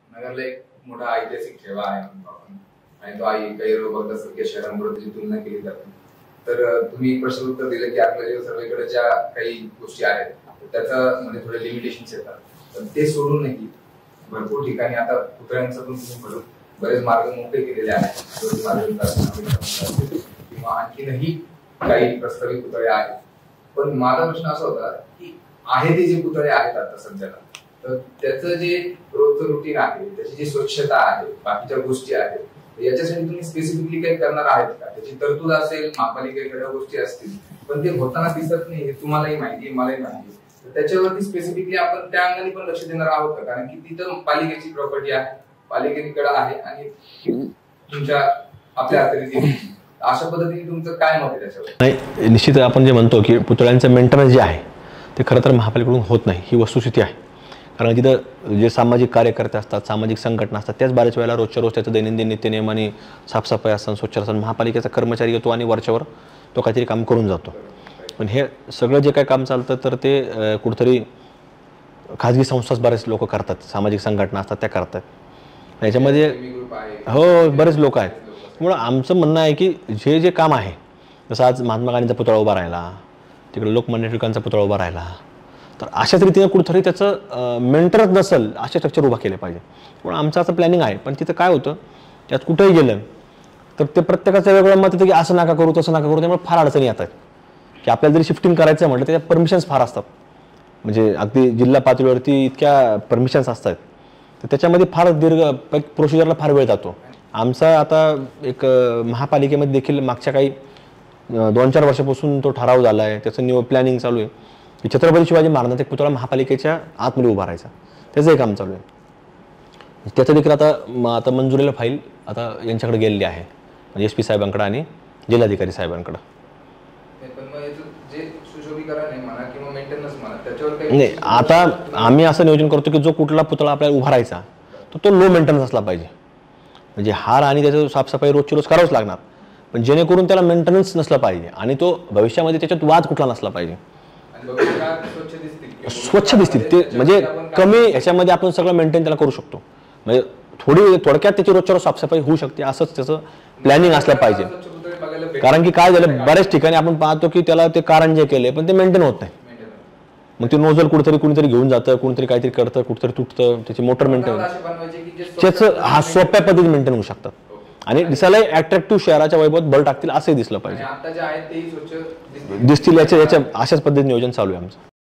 नगरला एक मोठा ऐतिहासिक ठेवा आहे म्हणतो आपण, आणि तो काही लोकांसारख्या शहरांबरोबर त्याची तुलना केली जाते. तर तुम्ही एक प्रश्न उत्तर दिलं की आपल्या सर्वेकडे ज्या काही गोष्टी आहेत त्याचं म्हणजे थोडे लिमिटेशन्स येतात, पण ते सोडूनही भरपूर ठिकाणी आता पुतळ्यांचं पण तुम्ही बरेच मार्ग मोकळे केलेले आहेत किंवा आणखीनही काही प्रस्तावित पुतळे आहेत. पण माझा प्रश्न असा होता की आहे ते जे पुतळे आहेत आता सध्याला, तर त्याचं जे रोजचं रुटीन आहे, त्याची जी स्वच्छता आहे, बाकीच्या गोष्टी आहेत, याच्यासाठी तुम्ही स्पेसिफिकली काही करणार आहेत का? त्याची तरतूद असेल, महापालिकेकडे गोष्टी असतील, पण ते होताना दिसत नाही हे तुम्हालाही माहिती, मलाही माहिती. तर त्याच्यावरती स्पेसिफिकली आपण त्या अंगाने पण लक्ष देणार आहोत का? कारण की तिथं पालिकेची प्रॉपर्टी आहे, पालिकेकडे आहे आणि तुमच्या आपल्या हाती. अशा पद्धतीने तुमचं काय मत आहे त्याच्यावर? नाही, निश्चित आपण जे म्हणतो की पुतळ्यांचं मेंटेनन्स जे आहे ते खरं तर महापालिकेकडून होत नाही, ही वस्तुस्थिती आहे. कारण तिथं जे सामाजिक कार्यकर्ते असतात, सामाजिक संघटना असतात, त्याच बऱ्याच वेळेला रोजच्या रोज त्याचं दैनंदिन नित्यनियम आणि साफसफाई असतात, स्वच्छता असतात. महापालिकेचा कर्मचारी येतो आणि वरच्यावर तो काहीतरी काम करून जातो. पण हे सगळं जे काही काम चालतं तर ते कुठंतरी खाजगी संस्थाच बरेच लोक करतात, सामाजिक संघटना असतात त्या करतात. याच्यामध्ये हो बरेच लोक आहेत. त्यामुळं आमचं म्हणणं आहे की जे जे काम आहे, जसं आज महात्मा गांधींचा पुतळा उभा राहिला, तिकडे लोकमान्य टिळकांचा पुतळा उभा राहिला, तर अशाच रीतीने कुठंतरी त्याचं मेंटेनन्स नसेल असे स्ट्रक्चर उभा केले पाहिजे. म्हणून आमचं असं प्लॅनिंग आहे. पण तिथं काय होतं, त्यात कुठेही गेलं तर ते प्रत्येकाचं वेगळं मत येतं की असं नका करू, तसं नका करू. त्यामुळे फार अडचणी येतात की आपल्याला जरी शिफ्टिंग करायचं म्हटलं त्याच्या परमिशन्स फार असतात. म्हणजे अगदी जिल्हा पातळीवरती इतक्या परमिशन्स असतात, तर त्याच्यामध्ये फार दीर्घ प्रोसिजरला फार वेळ जातो. आमचा आता एक महापालिकेमध्ये देखील मागच्या काही 2-4 वर्षापासून तो ठराव झाला आहे, त्याचं प्लॅनिंग चालू आहे की छत्रपती शिवाजी महाराजांचा एक पुतळा महापालिकेच्या आतमध्ये उभा राहायचा. त्याचं काम चालू आहे. त्याचं देखील आता मंजुरीला फाईल आता यांच्याकडे गेलेली आहे, म्हणजे SP साहेबांकडे आणि जिल्हाधिकारी साहेबांकडे. नाही, आता आम्ही असं नियोजन करतो की जो कुठला पुतळा आपल्याला उभा राहायचा तो लो मेंटेनन्स असला पाहिजे. म्हणजे हार आणि त्याचं साफसफाई रोजची रोज करावंच लागणार, पण जेणेकरून त्याला मेंटेनन्स नसला पाहिजे आणि तो भविष्यामध्ये त्याच्यात वाद कुठला नसला पाहिजे. स्वच्छ दिसतील ते, म्हणजे कमी ह्याच्यामध्ये आपण सगळं मेंटेन त्याला करू शकतो. म्हणजे थोडक्यात त्याची रोजच्या रोज साफसफाई होऊ शकते, असंच त्याचं प्लॅनिंग असलं पाहिजे. कारण की काय झालं, बऱ्याच ठिकाणी आपण पाहतो की त्याला ते कारंजे केले पण ते मेंटेन होत नाही. मग ते नोझल कुणीतरी घेऊन जातं, कुणीतरी काहीतरी करतं, कुठेतरी तुटतं, त्याची मोटर मेंटेन त्याचं हा सोप्या पद्धतीने मेंटेन होऊ शकतात आणि दिसायला अट्रॅक्टिव्ह शहराच्या वैभवात भर टाकतील असंही दिसलं पाहिजे, दिसतील. याच्या अशाच पद्धतीने नियोजन चालू आहे आमचं.